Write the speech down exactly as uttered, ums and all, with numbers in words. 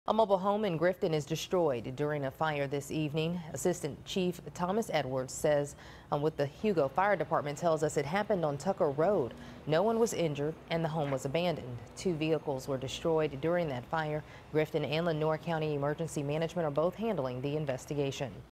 A mobile home in Grifton is destroyed during a fire this evening. Assistant Chief Thomas Edwards says um, with the Hugo Fire Department tells us it happened on Tucker Road. No one was injured and the home was abandoned. Two vehicles were destroyed during that fire. Grifton and Lenoir County Emergency Management are both handling the investigation.